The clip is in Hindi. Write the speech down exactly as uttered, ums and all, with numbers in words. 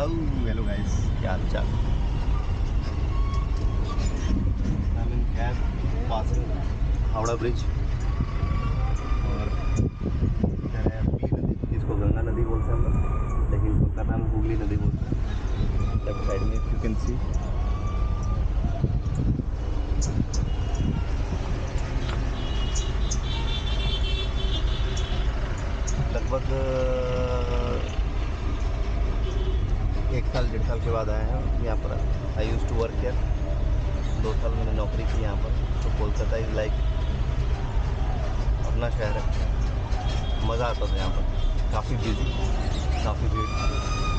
हेलो गाइस, क्या हाल चाल। I mean cab passing Howrah bridge और इधर है हुगली नदी, जिसको गंगा नदी बोलते हैं हम लोग, लेकिन कोलकाता में हुगली नदी बोलते हैं। लेफ्ट साइड में यू कैन सी लगभग एक साल डेढ़ साल के बाद आए हैं यहाँ पर। I used to work here, दो साल मैंने नौकरी की यहाँ पर। तो कोलकाता इज़ लाइक अपना शहर है, मज़ा आता था यहाँ पर। काफ़ी बिजी, काफ़ी भीड़,